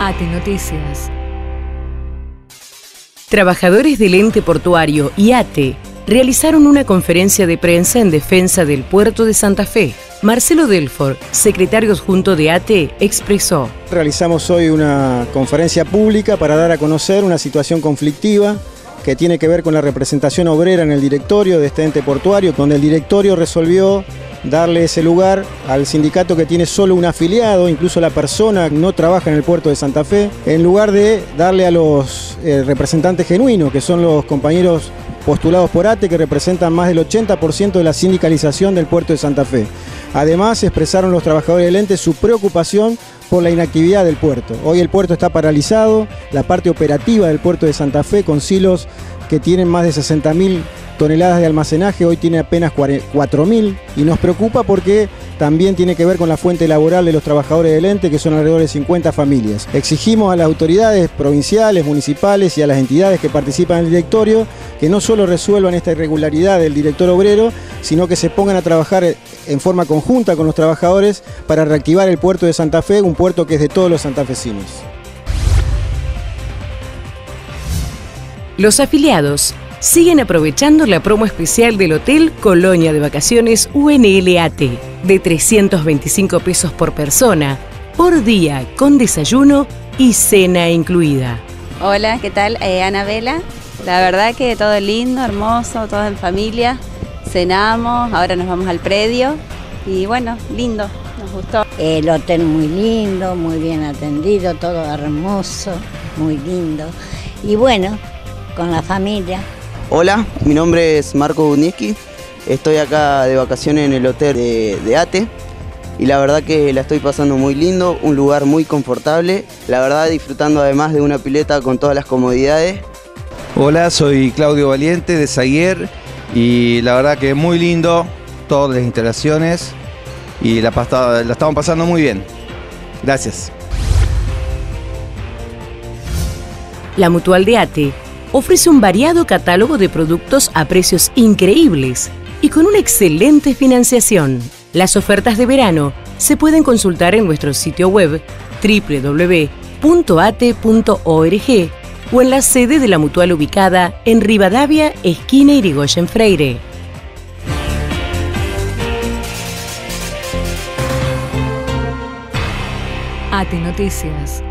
ATE Noticias. Trabajadores del ente portuario y ATE realizaron una conferencia de prensa en defensa del puerto de Santa Fe. Marcelo Delfort, secretario adjunto de ATE, expresó: Realizamos hoy una conferencia pública para dar a conocer una situación conflictiva que tiene que ver con la representación obrera en el directorio de este ente portuario, donde el directorio resolvió darle ese lugar al sindicato que tiene solo un afiliado, incluso la persona no trabaja en el puerto de Santa Fe, en lugar de darle a los representantes genuinos, que son los compañeros postulados por ATE, que representan más del 80% de la sindicalización del puerto de Santa Fe. Además, expresaron los trabajadores del ente su preocupación por la inactividad del puerto. Hoy el puerto está paralizado, la parte operativa del puerto de Santa Fe, con silos que tienen más de 60.000 toneladas de almacenaje, hoy tiene apenas 4.000, y nos preocupa porque también tiene que ver con la fuente laboral de los trabajadores del ente, que son alrededor de 50 familias. Exigimos a las autoridades provinciales, municipales y a las entidades que participan en el directorio que no solo resuelvan esta irregularidad del director obrero, sino que se pongan a trabajar en forma conjunta con los trabajadores para reactivar el puerto de Santa Fe, un puerto que es de todos los santafesinos. Los afiliados siguen aprovechando la promo especial del Hotel Colonia de Vacaciones UNLAT de 325 pesos por persona, por día, con desayuno y cena incluida. Hola, ¿qué tal? Anabela. La verdad que todo lindo, hermoso, todos en familia. Cenamos, ahora nos vamos al predio y bueno, lindo, nos gustó. El hotel muy lindo, muy bien atendido, todo hermoso, muy lindo. Y bueno, con la familia. Hola, mi nombre es Marco Budnicki, estoy acá de vacaciones en el hotel de ATE y la verdad que la estoy pasando muy lindo, un lugar muy confortable, la verdad disfrutando además de una pileta con todas las comodidades. Hola, soy Claudio Valiente de Zaguier y la verdad que muy lindo, todas las instalaciones y la estamos pasando muy bien. Gracias. La Mutual de ATE ofrece un variado catálogo de productos a precios increíbles y con una excelente financiación. Las ofertas de verano se pueden consultar en nuestro sitio web www.ate.org o en la sede de la Mutual ubicada en Rivadavia, esquina Irigoyen Freire. ATE Noticias.